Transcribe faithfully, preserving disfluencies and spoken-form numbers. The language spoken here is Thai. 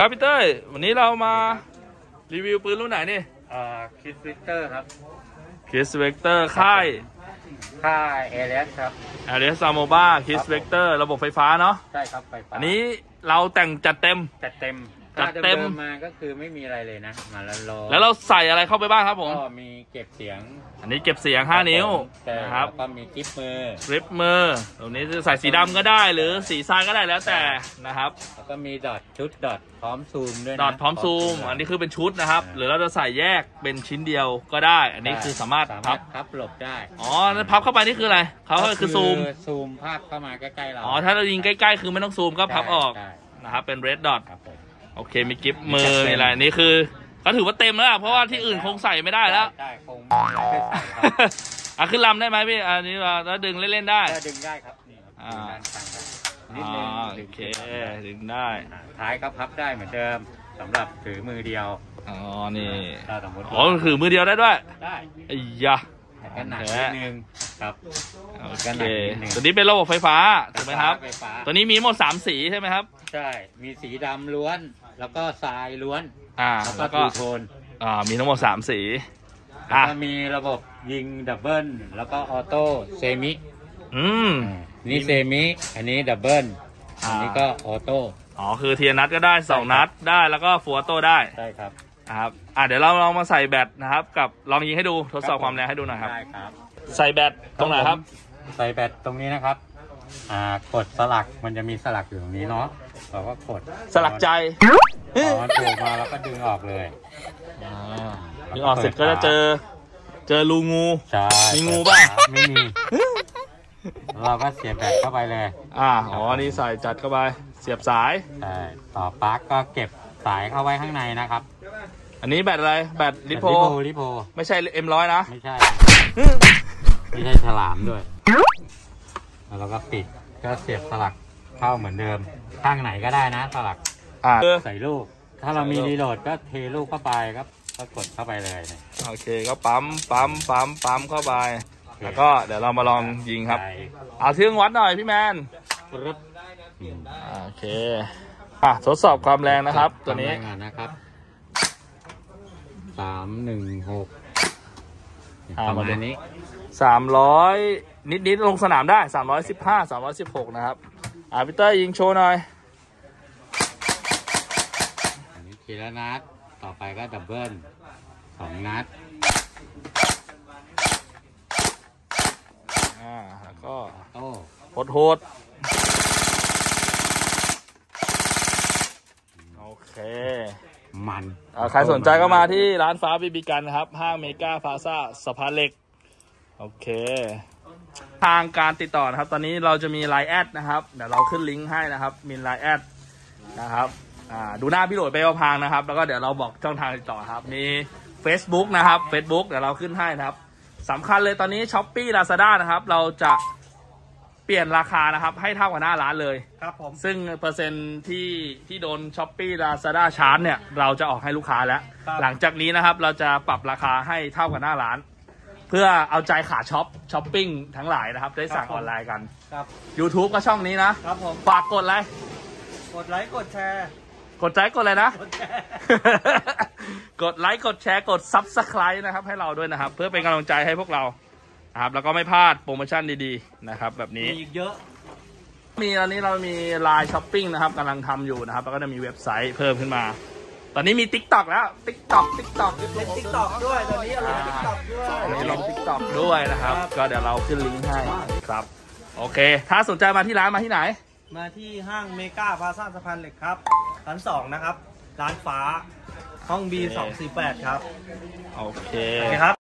ครับพี่เต้ยวันนี้เรามารีวิวปืนรุ่นไหนนี่อ่าคิสเวกเตอร์ครับคิสเวกเตอร์ค่ายค่ายเอเลสครับเอเลสซาโมบ้าคิสเวกเตอร์ระบบไฟฟ้าเนาะใช่ครับไฟฟ้าอันนี้เราแต่งจัดเต็มจัดเต็มจัดเต็มมาก็คือไม่มีอะไรเลยนะมาแล้วรอแล้วเราใส่อะไรเข้าไปบ้างครับผมก็มีเก็บเสียงอันนี้เก็บเสียงห้านิ้วนะครับก็มีกริปมือกริปมือตรงนี้จะใส่สีดำก็ได้หรือสีทรายก็ได้แล้วแต่นะครับแล้วก็มีดอทชุดดอทพร้อมซูมด้วยดอทพร้อมซูมอันนี้คือเป็นชุดนะครับหรือเราจะใส่แยกเป็นชิ้นเดียวก็ได้อันนี้คือสามารถพับพับหลบได้อ๋อนั้นพับเข้าไปนี่คืออะไรเขาคือซูมซูมภาพเข้ามาใกล้ๆเราอ๋อถ้าเรายิงใกล้ๆคือไม่ต้องซูมก็พับออกนะครับเป็นเรดดอทโอเคมีกิฟต์มือมีอะไรนี่คือก็ถือว่าเต็มแล้วเพราะว่าที่อื่นคงใส่ไม่ได้แล้วใช่คงไม่ใส่ครับอ่ะขึ้นลำได้ไหมพี่อันนี้เราแล้วดึงเล่นๆได้ดึงได้ครับนี่อ่านิดนึงโอเคดึงได้ท้ายก็พับได้เหมือนเดิมสำหรับถือมือเดียวอ๋อนี่อ๋อถือมือเดียวได้ด้วยได้ไอ้ยะกันหนักนิดนึงครับโอเคตัวนี้เป็นระบบไฟฟ้าถูกไหมครับตัวนี้มีหมดสามสีใช่ไหมครับใช่มีสีดำล้วนแล้วก็ทรายล้วนอ่าแล้วก็ทูโทนอ่ามีทั้งหมดสามสีแล้วก็มีระบบยิงดับเบิลแล้วก็ออโต้เซมิอืมนี่เซมิอันนี้ดับเบิลอันนี้ก็ออโต้อ๋อคือเทียนัดก็ได้สองนัดได้แล้วก็ฟัวโต้ได้ใช่ครับครับอ่าเดี๋ยวเราลองมาใส่แบตนะครับกับลองยิงให้ดูทดสอบความแรงให้ดูหน่อยครับได้ครับใส่แบตตรงไหนครับใส่แบตตรงนี้นะครับอ่ากดสลักมันจะมีสลักอยู่ตรงนี้เนาะเราก็กดสลักใจอ๋อถูกมาแล้วก็ดึงออกเลยดึงออกเสร็จก็จะเจอเจอรูงูใช่มีงูป่ะไม่มีเราก็เสียบแบตเข้าไปเลยอ่าอ๋อนี่ใส่จัดเข้าไปเสียบสายใช่ต่อปลั๊กก็เก็บสายเข้าไว้ข้างในนะครับอันนี้แบตอะไรแบตลิโพลิโพไม่ใช่เอ็มร้อยนะไม่ใช่ไม่ใช่ฉลามด้วยแล้วเราก็ปิดก็เสียบสลักเข้าเหมือนเดิมข้างไหนก็ได้นะสลักใส่ลูกถ้าเรามีรีโหลดก็เทลูกเข้าไปครับก็กดเข้าไปเลยโอเคก็ปั๊มปั๊มปั๊มปั๊มเข้าไปแล้วก็เดี๋ยวเรามาลองยิงครับเอาเครื่องวัดหน่อยพี่แมนโอเคอ่ะทดสอบความแรงนะครับตัวนี้นะครับสามหนึ่งหกประมาณนี้สามร้อยนิดนิดลงสนามได้สามร้อยสิบห้าสามร้อยสิบหกนะครับอ่ะพี่เต้ยยิงโชว์หน่อยอันนี้ทีละนัดต่อไปก็ดับเบิลสองนัดอ่าแล้วก็โอ้โหดโหดโอเคมันใครสนใจก็มาที่ร้านฟ้าบีบีกันนะครับห้างเมกาพลาซ่าสะพานเหล็กโอเคทางการติดต่อนะครับตอนนี้เราจะมีไลน์แอดนะครับเดี๋ยวเราขึ้นลิงก์ให้นะครับมีไลน์แอดนะครับดูหน้าพี่โหลดเบลพางนะครับแล้วก็เดี๋ยวเราบอกช่องทางติดต่อครับมี Facebook นะครับ Facebook เดี๋ยวเราขึ้นให้นะครับสำคัญเลยตอนนี้ Shopee Lazada นะครับเราจะเปลี่ยนราคานะครับให้เท่ากับหน้าร้านเลยครับผมซึ่งเปอร์เซ็นต์ที่ที่โดน Shopee Lazada ชาร์จเนี่ยเราจะออกให้ลูกค้าแล้วหลังจากนี้นะครับเราจะปรับราคาให้เท่ากับหน้าร้านเพื่อเอาใจขาช็อปช้อปปิ้งทั้งหลายนะครับได้สั่งออนไลน์กันครับ YouTube ก็ช่องนี้นะครับผมฝากกดไลค์กดไลค์กดแชร์กดใจกดเลยนะกดไลค์กดแชร์กด ซับสไครบ์ นะครับให้เราด้วยนะครับเพื่อเป็นกำลังใจให้พวกเรานะครับแล้วก็ไม่พลาดโปรโมชั่นดีๆนะครับแบบนี้มีเยอะมีตอนนี้เรามีไลน์ช้อปปิ้งนะครับกำลังทำอยู่นะครับแล้วก็จะมีเว็บไซต์เพิ่มขึ้นมาตอนนี้มี ติ๊กต็อก แล้ว ติ๊กต็อก ติ๊กต็อกเล่น ติ๊กต็อก ด้วยตอนนี้ลง ติ๊กต็อก ด้วยตอนนี้ลง ติ๊กต็อก ด้วยนะครับก็เดี๋ยวเราขึ้นลิงก์ให้ครับโอเคถ้าสนใจมาที่ร้านมาที่ไหนมาที่ห้างเมกาพลาซ่าสะพานเหล็กครับชั้นสองนะครับร้านฟ้าห้อง บี สองสี่แปดครับโอเคครับ